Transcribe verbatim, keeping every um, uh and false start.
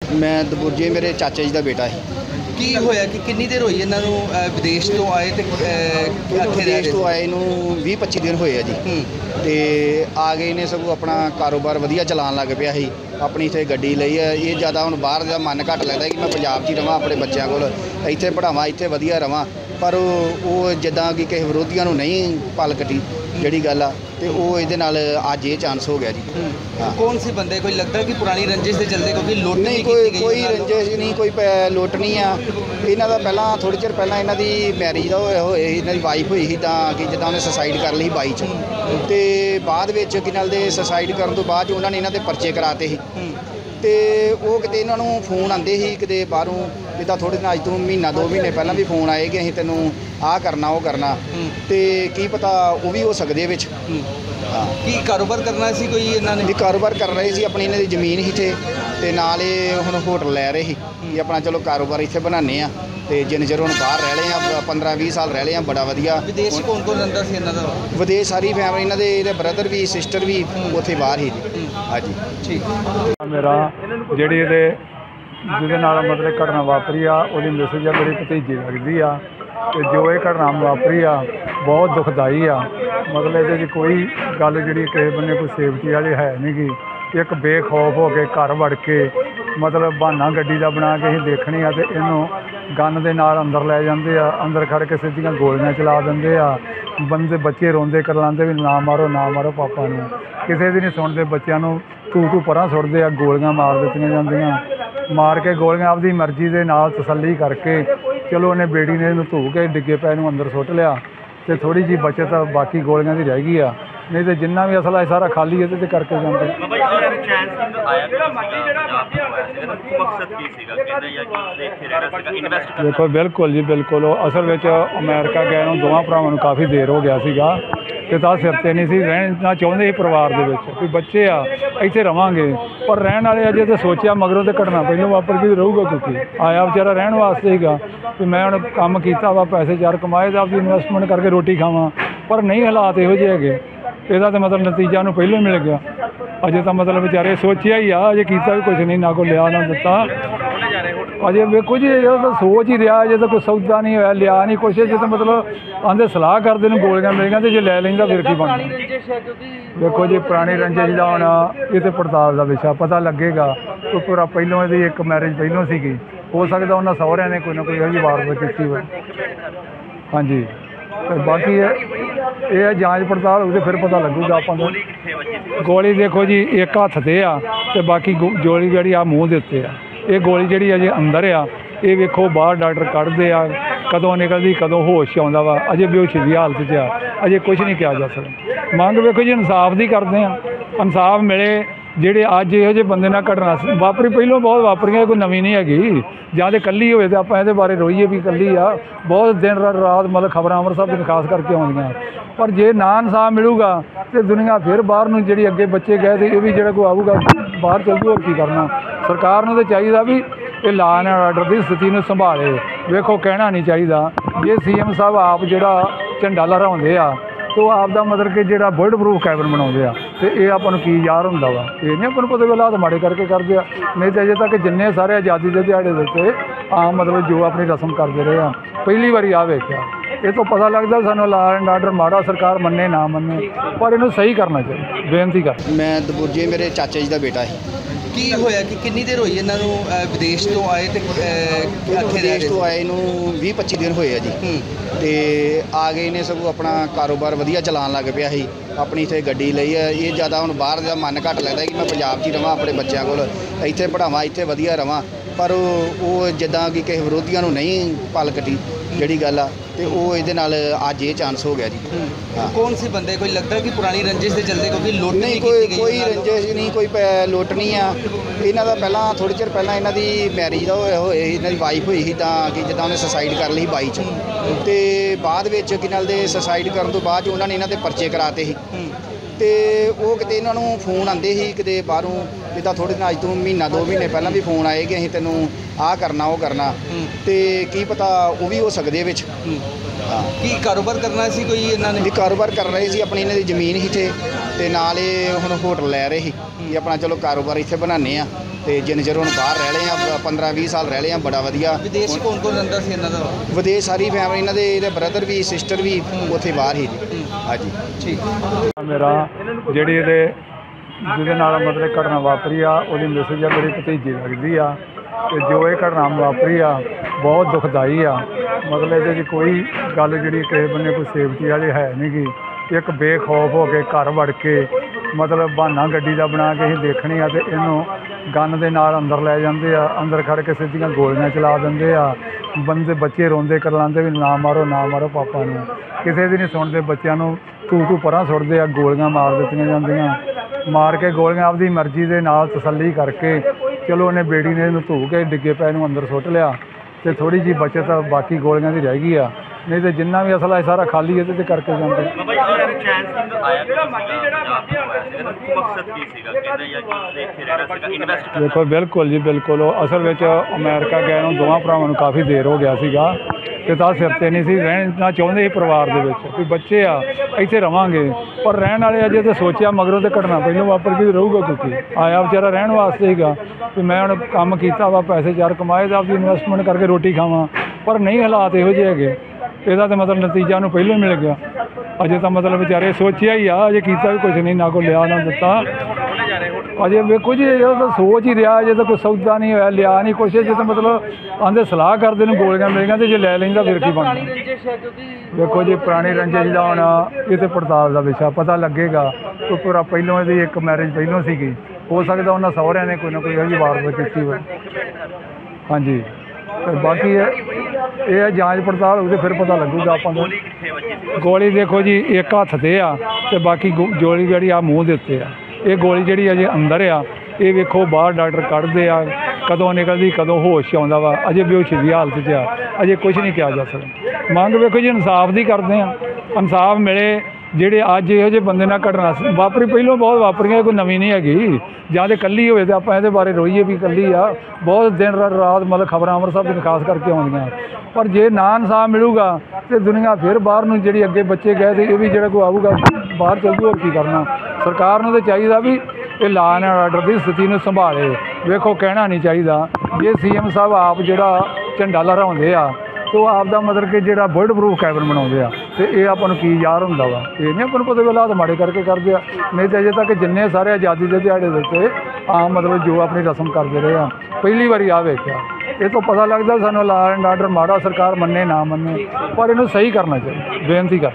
मैं दबुरजे मेरे चाचा जी का बेटा है। की होया कि कितनी देर हुई इन्हों विदेश तो आए तो विदेश तो आए नूं बीस पच्ची दिन होए जी। तो आ गए ने सगों अपना कारोबार वधिया चलान लग पिया ही। अपनी इत्थे गड्डी लई है। ये ज़्यादा हुण बाहर दा मन घट लगता है कि मैं पंजाब च ही रवां, अपने बच्चों कोल इत्थे पढ़ावां, इत्थे वधिया रवां। पर वो जिद्दां कि किसी विरोधियों नूं नहीं पल कटी जिहड़ी गल आ, ते वो इहदे नाल अज ये चांस हो गया जी। हाँ। कौन सी बंदे कोई लगता है कि पुरानी रंजिश के चलते क्योंकि लुट नहीं, कोई कोई रंजिश नहीं, कोई लुट नहीं आ। इन्हां दा पहलां थोड़ी चिर पहलां इन्हां दी मैरिज दा होए होए इन्हां दी वाइफ होई सी, तां कि जिद्दां उन्हें सुसाइड कर ली बाई च, ते बाद विच कि नाल दे सुसाइड करन तो बाद उन्हां ने इन्हां दे परचे कराते सी। तो वो किते इन्हां नूं फोन आंदे ही किते बाहरों, जिद्दां थोड़े दिन अज तो महीना दो महीने पहलां भी फोन आए कि असीं तैनूं आ करना वो करना, तो की पता वो भी हो सकदे विच। हाँ, की कारोबार करना सी कोई इन्हां ने? कारोबार कर रहे सी, अपनी इन्हां दी जमीन ही थे, ते नाल हुण होटल लै रहे ही कि अपना चलो कारोबार इत्थे बनाने आ। तो जिन चिर हुण बाहर रह रहे हैं, पंद्रह बीस साल रह रहे हैं, बड़ा वधिया। विदेश कौन कौन रहिंदा सी इन्हां दा? विदेश सारी फैमिली इन्हां दे, इहदे ब्रदर भी सिस्टर भी उत्थे बाहर ही। हाँ जी, ठीक। मेरा जिहड़ी इहदे जिहदे नाल मतलब घटना वापरी आ, उहदी मिसेज आ मेरी भतीजी लगदी आ, ते जो ये घटना वापरी आ बहुत दुखदाई आ। मतलब ये कोई गल जी किसी बंदे कोई सेफ्टी वाली है नहीं गी। एक बेखौफ हो के घर वड़ के मतलब बहाना गड्डी का बना के ही देखनी आ, तो इनू गन के नाल अंदर लै जाते आ, अंदर खड़ के सीधियां गोलियां चला देंगे आ। बंदे बच्चे रोंदे करलांदे भी ना मारो ना मारो पापा नूं, किसी दी नहीं सुनते। बच्चों नूं तू तू परां सुट्टदे आ, गोलियां मार दित्तियां जांदियां, मार के गोलियां आपदी मर्जी के नाल तसल्ली करके चलो उन्हें बेड़ी ने धू के डिगे पै नूं अंदर सुट लिया, तो थोड़ी जी बचत बाकी गोलियां की रह गई आ, नहीं तो जिन्ना भी असला सारा खाली है तो करके जाते। देखो बिल्कुल जी बिल्कुल, असल में अमेरिका गए दोवां भरावां नूं काफ़ी देर हो गया सीगा, ते तां सिर ते नहीं सी रहना चाहुंदे ही परिवार दे विच कोई बच्चे आ इत्थे रवांगे, पर रहण वाले अजे तो सोचिया मगरों तो घटना पहलों वापर के रहूगा, क्योंकि आया बेचारा रहण वास्ते हीगा कि मैं हुण काम कीता वा, पैसे चार कमाए तो आपकी इन्वेस्टमेंट करके रोटी खावां, पर नहीं हालात इहो जिहे हैगे। ਇਹਦਾ ਤਾਂ मतलब नतीजा उन्होंने पहले मिल गया। अजे तो मतलब बेचारे सोचिया ही आ, अजे किया भी कुछ नहीं, ना कोई लिया ना दिता। अजे वेखो जी ये तो सोच ही रहा, अजे तो कोई सौदा नहीं होया, लिया नहीं कुछ, जो तो मतलब आंदे सलाह करते हैं गोलियां मिलियां तो जो लै लेंदा फिर की बनना। देखो जी पुरानी रंजिश का होना ये तो पड़ताल का विषय, पता लगेगा। कोई पूरा पहलों यदि एक मैरिज पहलों सी, हो सकता उन्होंने सहुरिया ने कोई ना कोई यही वारदात की हो। हाँ जी, तो बाकी ये जांच पड़ताल हो फिर पता लगूगा आप। गोली देखो जी एक हथ से आ, तो बाकी गोली जी आ मूँह के उत्ते आ, ये गोली जी अजे अंदर आ, ये वेखो बाहर डॉक्टर कढ़ते आ, कदों निकलती कदों होश आउंदा वा, अजे बेहोशी की हालत च आ, अजे कुछ नहीं किया जा सकता। मंग वेखो जी इंसाफ की करते हैं, इंसाफ मिले। ਜਿਹੜੇ ਅੱਜ ਇਹੋ ਜਿਹੇ ਬੰਦੇ ਨਾਲ ਘਟਨਾ ਵਾਪਰੀ ਪਹਿਲੋਂ ਬਹੁਤ ਵਾਪਰੀਆਂ, ਕੋਈ ਨਵੀਂ ਨਹੀਂ ਹੈਗੀ। ਜਾਂ ਤਾਂ ਇਕੱਲੀ ਹੋਵੇ ਤਾਂ ਆਪਾਂ ਇਹਦੇ ਬਾਰੇ ਰੋਈਏ ਵੀ ਇਕੱਲੀ ਆ, ਬਹੁਤ ਦਿਨ ਰਾਤ ਮਤਲਬ ਖਬਰਾਂ ਅੰਮ੍ਰਿਤਸਰ ਦੀਆਂ ਖਾਸ ਕਰਕੇ ਆਉਂਦੀਆਂ, ਪਰ ਜੇ ਨਾ ਇਨਸਾਫ ਮਿਲੂਗਾ ਤਾਂ ਦੁਨੀਆ ਫਿਰ ਬਾਹਰ ਨੂੰ ਜਿਹੜੀ ਅੱਗੇ ਬੱਚੇ ਗਏ ਤੇ ਇਹ ਵੀ ਜਿਹੜਾ ਕੋਈ ਆਊਗਾ ਬਾਹਰ ਚੱਲ ਜੂ। ਹੋਰ ਕੀ ਕਰਨਾ, ਸਰਕਾਰ ਨੂੰ ਤਾਂ ਚਾਹੀਦਾ ਵੀ ਇਹ ਲਾ ਐਂਡ ਆਰਡਰ ਦੀ ਸਥਿਤੀ ਨੂੰ ਸੰਭਾਲੇ। ਵੇਖੋ ਕਹਿਣਾ ਨਹੀਂ ਚਾਹੀਦਾ, ਜੇ ਸੀ ਐਮ ਸਾਹਿਬ ਆਪ ਜਿਹੜਾ ਝੰਡਾ ਲਹਿਰਾਉਂਦੇ ਆ तो आपका मतलब कि जो बुलेट प्रूफ कैबिन बनाते हैं, तो ये अपन की यार होंगे वा, ये नहीं अपन पता हालात माड़े करके करते हैं। नहीं तो अजे तक जिन्ने सारे आज़ादी के दिहाड़े देते आम मतलब जो अपनी रस्म करते रहे हैं, पहली बारी आ वेख्या, ये तो पता लगता सानू ला एंड आर्डर माड़ा सरकार मन्ने ना मन्ने, पर इन्हू सही करना चाहिए। बेनती कर, मैं दबुरजे मेरे चाचा जी का बेटा है। की होया कि कितनी देर हुई इन्हों विदेश तो आए तो विदेश तो आए नूं बीस पच्ची दिन होए जी। तो आ गए ने सगों अपना कारोबार वधिया चलान लग पिया ही। अपनी इत्थे गड्डी लई है। ये ज़्यादा हुण बाहर दा मन घट लगता है कि मैं पंजाब च ही रवां, अपने बच्चों कोल इत्थे पढ़ावां, इत्थे वधिया रवां, पर वो जिद्दां कि किसी विरोधियों नूं नहीं पल कटी जिहड़ी गल आ, तो वो इहदे नाल अज ये चांस हो गया जी। हाँ। कौन सी बंदे कोई लगता है कि पुरानी रंजिश के चलते क्योंकि लुट नहीं, कोई कोई रंजिश नहीं, कोई लुट नहीं आ। इन्हां दा पहलां थोड़ी चिर पहलां इन्हां दी मैरिज दा होए होए इन्हां दी वाइफ होई सी, तां कि जिद्दां उन्हें सुसाइड कर ली बाई च, ते बाद विच कि नाल दे सुसाइड करन तो बाद उन्होंने इन्हां दे परचे कराते सी। तो वो किते इन्हों फोन आते ही किते बाहरों, जिदा थोड़े दिन अज तो महीना दो महीने पहला भी फोन आए कि असीं तैनूं आ करना वो करना, तो की पता वो भी हो सकदे विच। हाँ, की कारोबार करना सी कोई इन्होंने? भी कारोबार कर रहे सी, अपनी इन्हां दी जमीन ही थे, ते नाल हुण होटल लै रहे ही कि अपना चलो कारोबार इत्थे बनाने आ, ਤੇ ਜਿੰਨੇ ਚਿਰ ਹੁਣ ਬਾਹਰ ਰਹਿ ਲਏ ਆ ਪੰਦਰਾਂ ਵੀਹ ਸਾਲ ਰਹਿ ਲਏ ਆ ਬੜਾ ਵਧੀਆ। ਵਿਦੇਸ਼ ਕੌਣ ਕੌਣ ਰਹਿੰਦਾ ਸੀ ਇਹਨਾਂ ਦਾ? ਵਿਦੇਸ਼ ਸਾਰੀ ਫੈਮਿਲੀ ਇਹਨਾਂ ਦੇ ਇਹਦੇ ਬ੍ਰਦਰ ਵੀ ਸਿਸਟਰ ਵੀ ਉੱਥੇ ਬਾਹਰ ਹੀ ਜੀ। ਹਾਂਜੀ ਠੀਕ। ਮੇਰਾ ਜਿਹੜੀ ਇਹਦੇ ਜਿਹਦੇ ਨਾਲ ਮਤਲਬ ਘਟਨਾ ਵਾਪਰੀ ਆ ਉਹਦੀ ਮੈਸੇਜ ਆ ਮੇਰੀ ਭਤੀਜੀ ਲੱਗਦੀ ਆ ਤੇ ਜੋ ਇਹ ਘਟਨਾ ਵਾਪਰੀ ਆ ਬਹੁਤ ਦੁਖਦਾਈ ਆ। ਮਤਲਬ ਇਹਦੇ 'ਚ ਕੋਈ ਗੱਲ ਜਿਹੜੀ ਕਿਸੇ ਬੰਨੇ ਕੋਈ ਸੇਫਟੀ ਵਾਲੀ ਹੈ ਨਹੀਂ ਗੀ। ਇੱਕ ਬੇਖੌਫ ਹੋ ਕੇ ਘਰ ਵੜ ਕੇ ਮਤਲਬ ਬਹਾਨਾ ਗੱਡੀ ਦਾ ਬਣਾ ਕੇ ਅਸੀਂ ਦੇਖਣੀ ਆ ਤੇ ਇਹਨੂੰ ਗਨ ਦੇ ਨਾਲ ਅੰਦਰ ਲੈ ਜਾਂਦੇ ਆ। ਅੰਦਰ ਖੜ੍ਹ ਕੇ ਸਿੱਧੀਆਂ ਗੋਲੀਆਂ ਚਲਾ ਦਿੰਦੇ ਆ। ਬੰਦੇ ਬੱਚੇ ਰੋਂਦੇ ਕਰਲਾਉਂਦੇ ਵੀ ਨਾ ਮਾਰੋ ਨਾ ਮਾਰੋ ਪਾਪਾ ਨੂੰ। ਕਿਸੇ ਦੀ ਨਹੀਂ ਸੁਣਦੇ, ਬੱਚਿਆਂ ਨੂੰ ਤੂੰ ਤੂੰ ਪਰਾਂ ਸੁੱਟਦੇ ਆ। ਗੋਲੀਆਂ ਮਾਰ ਦਿੱਤੀਆਂ ਜਾਂਦੀਆਂ, ਮਾਰ ਕੇ ਗੋਲੀਆਂ ਆਪਦੀ ਮਰਜ਼ੀ ਦੇ ਨਾਲ ਤਸੱਲੀ ਕਰਕੇ ਚਲੋ ਉਹਨੇ ਬੇੜੀ ਨੇ ਇਹਨੂੰ ਧੂ ਕੇ ਡਿੱਗੇ ਪੈ ਨੂੰ ਅੰਦਰ ਸੁੱਟ ਲਿਆ ਤੇ ਥੋੜ੍ਹੀ ਜਿਹੀ ਬਚਤ ਬਾਕੀ ਗੋਲੀਆਂ ਦੀ ਰਹਿ ਗਈ ਆ। ਨਹੀਂ ਤੇ ਜਿੰਨਾ ਵੀ ਅਸਲਾ ਸਾਰਾ ਖਾਲੀ ਇਹਦੇ ਤੇ ਕਰਕੇ ਜਾਂਦੇ। ਦੇਖੋ ਬਿਲਕੁਲ ਜੀ ਬਿਲਕੁਲ ਉਹ ਅਸਲ ਵਿੱਚ ਅਮਰੀਕਾ ਗਏ ਨੂੰ ਦੋਵਾਂ ਭਰਾਵਾਂ ਨੂੰ ਕਾਫੀ ਦੇਰ ਹੋ ਗਿਆ ਸੀਗਾ ਤੇ ਤਾਂ ਸਿਰ 'ਤੇ ਨਹੀਂ ਸੀ ਰਹਿਣਾ ਚਾਹੁੰਦੇ ਸੀ ਪਰਿਵਾਰ ਦੇ ਵਿੱਚ ਵੀ ਬੱਚੇ ਆ ਇੱਥੇ ਰਵਾਂਗੇ, ਪਰ ਰਹਿਣ ਵਾਲੇ ਅਜੇ ਤਾਂ ਸੋਚਿਆ ਮਗਰੋਂ ਤੇ ਘਟਨਾ ਪਹਿਲਾਂ ਵਾਪਰ ਕੇ ਰਹੂਗਾ ਕਿਉਂਕਿ ਆਇਆ ਵਿਚਾਰਾ ਰਹਿਣ ਵਾਸਤੇ ਸੀਗਾ ਵੀ ਮੈਂ ਹੁਣ ਕੰਮ ਕੀਤਾ ਵਾ ਪੈਸੇ ਚਾਰ ਕਮਾਏ ਤਾਂ ਆਪਦੀ ਇਨਵੈਸਟਮੈਂਟ ਕਰਕੇ ਰੋਟੀ ਖਾਵਾਂ, ਪਰ ਨਹੀਂ ਹਾਲਾਤ ਇਹੋ ਜਿਹੇ ਹੈਗੇ। ਇਹਦਾ ਤਾਂ ਮਤਲਬ ਨਤੀਜਾ ਨੂੰ ਪਹਿਲਾਂ ਮਿਲ ਗਿਆ। ਅਜੇ ਤਾਂ ਮਤਲਬ ਵਿਚਾਰੇ ਸੋਚਿਆ ਹੀ ਆ, ਅਜੇ ਕੀਤਾ ਵੀ ਕੁਝ ਨਹੀਂ, ਨਾ ਕੋਈ ਲਿਆ ਨਾ ਦਿੱਤਾ। ਅਜੇ ਵੇਖੋ ਜੀ ਇਹ ਤਾਂ ਸੋਚ ਹੀ ਰਿਹਾ, ਅਜੇ ਤਾਂ ਕੋਈ ਸੌਦਾ ਨਹੀਂ ਹੋਇਆ, ਲਿਆ ਨਹੀਂ ਕੁਛ। ਜੇ ਤਾਂ ਮਤਲਬ ਆਂਦੇ ਸਲਾਹ ਕਰਦੇ ਨੂੰ ਗੋਲੀਆਂ ਮਿਲੀਆਂ ਤੇ ਜੇ ਲੈ ਲੈਂਦਾ ਫਿਰ ਕੀ ਬਣਦਾ। ਵੇਖੋ ਜੀ ਪੁਰਾਣੀ ਰੰਜਿਸ਼ ਦਾ ਹੁਣ ਇਹ ਤੇ ਪੜਤਾਲ ਦਾ ਵਿਸ਼ਾ ਪਤਾ ਲੱਗੇਗਾ। ਕੋਈ ਪੂਰਾ ਪਹਿਲੋਂ ਇਹਦੀ ਇੱਕ ਮੈਰਿਜ ਪਹਿਲੋਂ ਸੀਗੀ, ਹੋ ਸਕਦਾ ਉਹਨਾਂ ਸਹੁਰਿਆਂ ਨੇ ਕੋਈ ਨਾ ਕੋਈ ਇਹੋ ਜਿਹੀ ਵਾਰਦਾਤ ਕੀਤੀ ਹੋਵੇ। ਹਾਂਜੀ ਤੇ ਬਾਕੀ ਇਹ ਇਹ ਜਾਂਚ ਪੜਤਾਲ ਹੋਊ ਤੇ ਫਿਰ ਪਤਾ ਲੱਗੂਗਾ ਆਪਾਂ ਨੂੰ। ਗੋਲੀ ਦੇਖੋ ਜੀ ਇੱਕ ਹੱਥ 'ਤੇ ਆ ਤੇ ਬਾਕੀ ਗੋਲੀ ਜਿਹੜੀ ਆ ਮੂੰਹ ਦੇ ਉੱਤੇ ਆ। ਇਹ ਗੋਲੀ ਜਿਹੜੀ ਅਜੇ ਅੰਦਰ ਆ, ਇਹ ਵੇਖੋ ਬਾਹਰ ਡਾਕਟਰ ਕੱਢਦੇ ਆ ਕਦੋਂ ਨਿਕਲਦੀ ਕਦੋਂ ਹੋਸ਼ ਆਉਂਦਾ ਵਾ। ਅਜੇ ਬੇਹੋਸ਼ੀ ਦੀ ਹਾਲਤ 'ਚ ਆ, ਅਜੇ ਕੁਝ ਨਹੀਂ ਕਿਹਾ ਜਾ ਸਕਦਾ। ਮੰਗ ਵੇਖੋ ਜੀ ਇਨਸਾਫ ਦੀ ਕਰਦੇ ਆ, ਇਨਸਾਫ ਮਿਲੇ। ਜਿਹੜੇ ਅੱਜ ਇਹੋ ਜਿਹੇ ਬੰਦੇ ਨਾਲ ਘਟਨਾ ਵਾਪਰੀ ਪਹਿਲਾਂ ਬਹੁਤ ਵਾਪਰੀਆਂ, ਕੋਈ ਨਵੀਂ ਨਹੀਂ ਹੈਗੀ। ਜਾਂ ਤਾਂ ਇਕੱਲੀ ਹੋਵੇ ਤਾਂ ਆਪਾਂ ਇਹਦੇ ਬਾਰੇ ਰੋਈਏ ਵੀ ਇਕੱਲੀ ਆ। ਬਹੁਤ ਦਿਨ ਰਾਤ ਮਤਲਬ ਖਬਰਾਂ ਅੰਮ੍ਰਿਤਸਰ ਦੀਆਂ ਖਾਸ ਕਰਕੇ ਆਉਂਦੀਆਂ, ਪਰ ਜੇ ਨਾ ਇਨਸਾਫ ਮਿਲੂਗਾ ਤੇ ਦੁਨੀਆ ਫਿਰ ਬਾਹਰ ਨੂੰ ਜਿਹੜੀ ਅੱਗੇ ਬੱਚੇ ਗਏ ਤੇ ਇਹ ਵੀ ਜਿਹੜਾ ਕੋਈ ਆਊਗਾ ਬਾਹਰ ਚੱਲ ਜੂ। ਹੋਰ ਕੀ ਕਰਨਾ। ਸਰਕਾਰ ਨੂੰ ਤਾਂ ਚਾਹੀਦਾ ਵੀ ਇਹ ਲਾ ਐਂਡ ਆਰਡਰ ਦੀ ਸਥਿਤੀ ਨੂੰ ਸੰਭਾਲੇ। ਵੇਖੋ ਕਹਿਣਾ ਨਹੀਂ ਚਾਹੀਦਾ ਜੇ ਸੀ ਐਮ ਸਾਹਿਬ ਆਪ ਜਿਹੜਾ ਝੰਡਾ ਲਹਿਰਾਉਂਦੇ ਆ ਤੇ ਉਹ ਆਪ ਦਾ ਮਤਲਬ ਕਿ ਜਿਹੜਾ ਬੁਲਟ ਪ੍ਰੂਫ ਕੈਬਨ ਬਣਾਉਂਦੇ ਆ ਤੇ ਇਹ ਆਪਾਂ ਨੂੰ ਕੀ ਯਾਰ ਹੁੰਦਾ ਵਾ। ਇਹ ਨਹੀਂ ਆਪਾਂ ਨੂੰ ਪਤਾ ਵੀ ਹਾਲਾਤ ਮਾੜੇ ਕਰਕੇ ਕਰਦੇ ਆ। ਨਹੀਂ ਤਾਂ ਅਜੇ ਤੱਕ ਜਿੰਨੇ ਸਾਰੇ ਆਜ਼ਾਦੀ ਦੇ ਦਿਹਾੜੇ ਦੇ ਉੱਤੇ ਆਮ ਮਤਲਬ ਜੋ ਆਪਣੀ ਰਸਮ ਕਰਦੇ ਰਹੇ ਆ, ਪਹਿਲੀ ਵਾਰੀ ਆ ਵੇਖਿਆ। ਇਹ ਤੋਂ ਪਤਾ ਲੱਗਦਾ ਸਾਨੂੰ ਲਾ ਐਂਡ ਆਰਡਰ ਮਾੜਾ, ਸਰਕਾਰ ਮੰਨੇ ਨਾ ਮੰਨੇ, ਪਰ ਇਹਨੂੰ ਸਹੀ ਕਰਨਾ ਚਾਹੀਦਾ। ਬੇਨਤੀ ਕਰ